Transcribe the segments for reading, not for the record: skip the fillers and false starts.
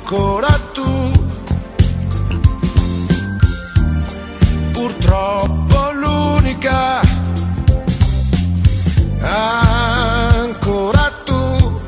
ancora tu. Purtroppo l'unica, ancora tu,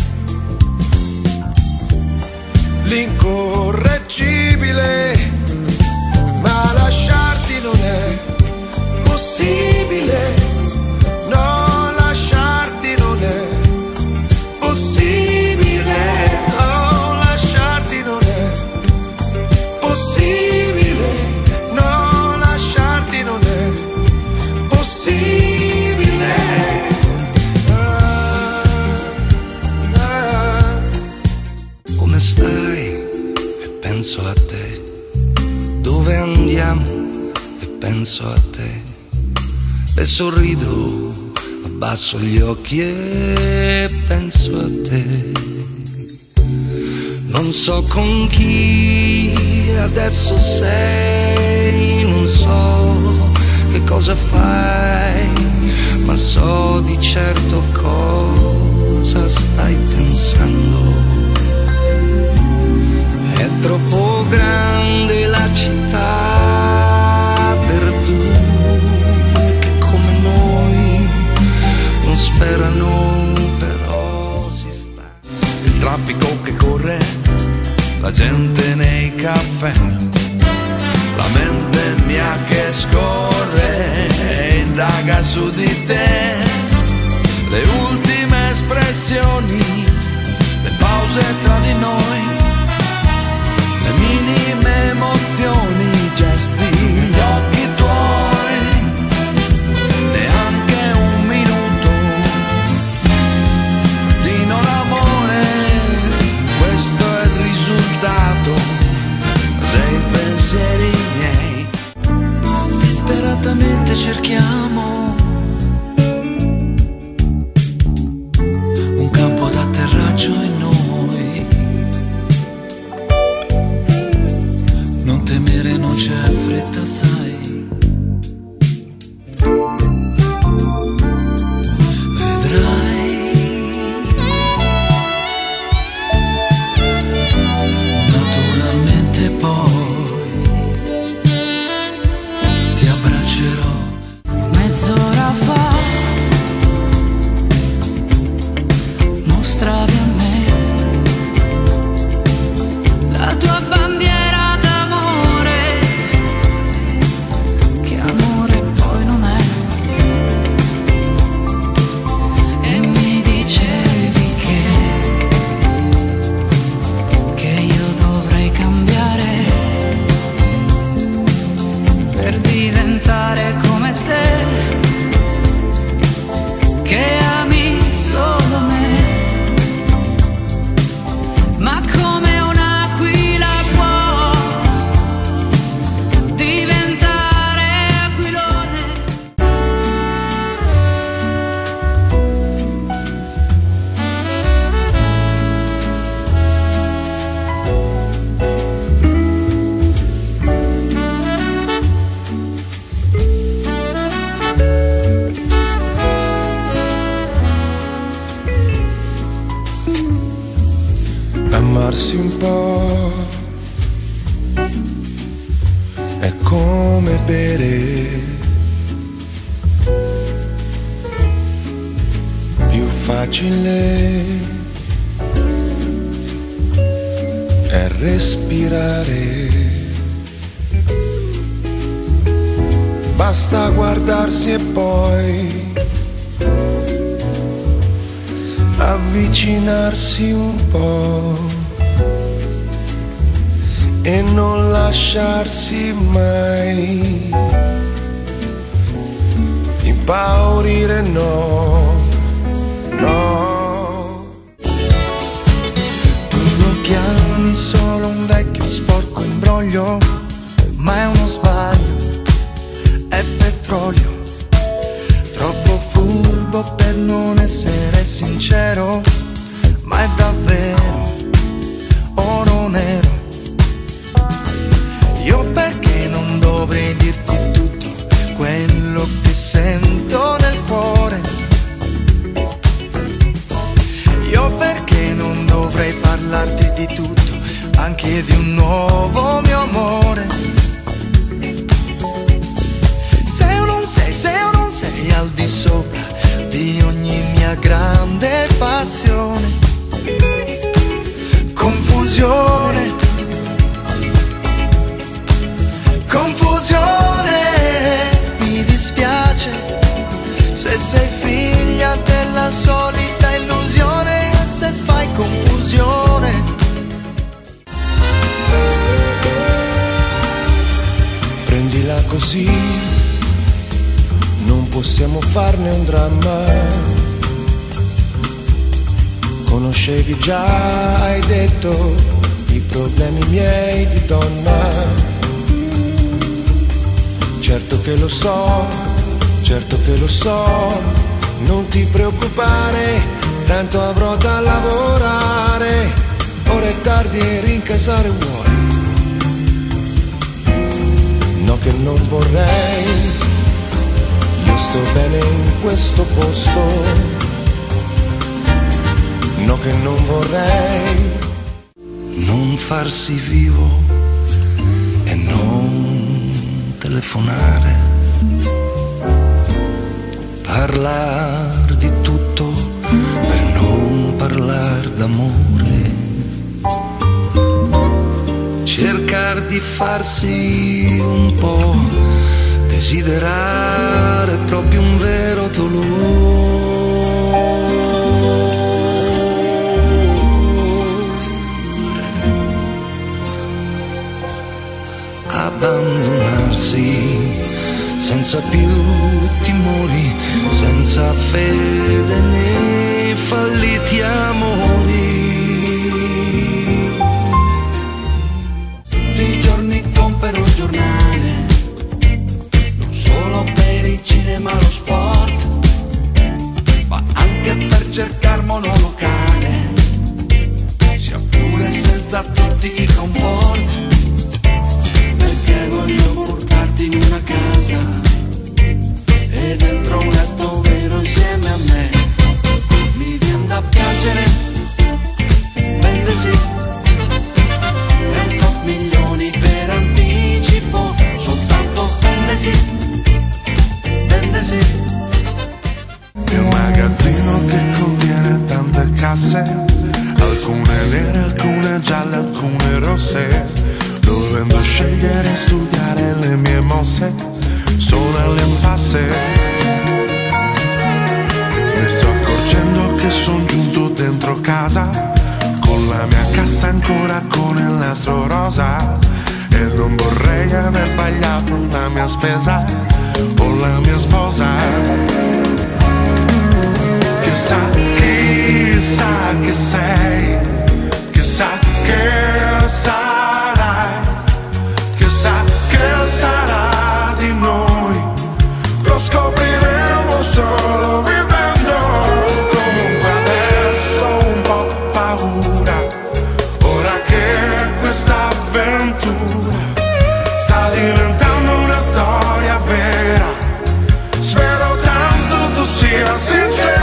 l'incorreggibile, ma lasciarti non è possibile, no, lasciarti non è possibile, oh, lasciarti non è possibile, no, lasciarti non è possibile. Come stai? E penso a te. Dove andiamo? E penso a te. E sorrido, abbasso gli occhi e penso a te. Non so con chi adesso sei, non so che cosa fai, ma so di certo cosa stai pensando. È troppo grande la città per due che come noi non sperano, però si sta. Il traffico che corre, la gente nei caffè, la mente mia che scorre e indaga su di te. Le ultime espressioni, le pause tra di noi, le minime emozioni, i gesti, gli occhi tuoi. Neanche un minuto di non amore, questo è il risultato dei pensieri miei. Disperatamente cerchiamo un campo d'atterraggio in noi. Non temere, non c'è fretta, sai. Vedrai, naturalmente poi ti abbraccerò. Mezz'ora fa mostravi a me la tua bandiera d'amore, che amore poi non è, e mi dicevi che io dovrei cambiare per diventare come te, che ami solo me, ma come un'aquila può diventare aquilone. Amarsi un po' è come bere, più facile è respirare, basta guardarsi e poi avvicinarsi un po' e non lasciarsi mai impaurire, no, no. Tu lo chiami solo un vecchio sporco imbroglio, ma è uno sbaglio, è petrolio, troppo furbo per non essere sincero, ma è davvero oro nero. Io perché non dovrei dirti tutto quello che sento nel cuore? Io perché non dovrei parlarti di tutto chiedi un nuovo mio amore. Sei o non sei al di sopra di ogni mia grande passione. Confusione, confusione, mi dispiace se sei figlia della solita illusione, se fai confusione. Prendila così, non possiamo farne un dramma. Conoscevi già, hai detto, i problemi miei di donna. Certo che lo so, non ti preoccupare, tanto avrò da lavorare. Ora è tardi e rincasare vuoi. No che non vorrei, io sto bene in questo posto. No che non vorrei. Non farsi vivo e non telefonare, parlar di tutto per non parlar d'amore, cercare di farsi un po' desiderare proprio un vero dolore. Abbandonarsi senza più timori, senza fede né falliti amori. Tutti i giorni compro un giornale, non solo per il cinema, lo sport, ma anche per cercare monolocale, sia pure senza tutti i comfort. Voglio portarti in una casa e dentro un letto vero insieme a me. Mi viene da piangere, vendesi, e 8 milioni per anticipo, soltanto vendesi, vendesi. È un magazzino che contiene tante casse, alcune nere, alcune gialle, alcune rosse. Dovendo scegliere e studiare le mie mosse, sono all'impasse. Mi sto accorgendo che son giunto dentro casa, con la mia cassa ancora con il nastro rosa. E non vorrei aver sbagliato la mia spesa o la mia sposa. Chissà che sei, chissà che sai. Chissà che sarà di noi, lo scopriremo solo vivendo. Comunque adesso ho un po' paura, ora che questa avventura sta diventando una storia vera. Spero tanto tu sia sincera.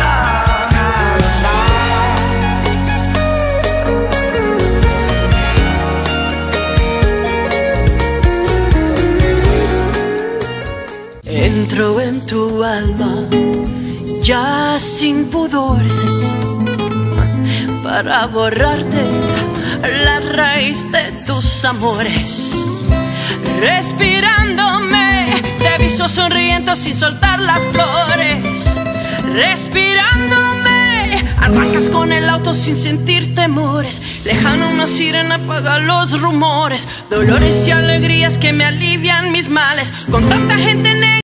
Entro en tu alma ya sin pudores para borrarte la raíz de tus amores. Respirándome te viso sonriendo sin soltar las flores. Respirándome arrancas con el auto sin sentir temores. Lejano una sirena apaga los rumores. Dolores y alegrías que me alivian mis males. Con tanta gente negra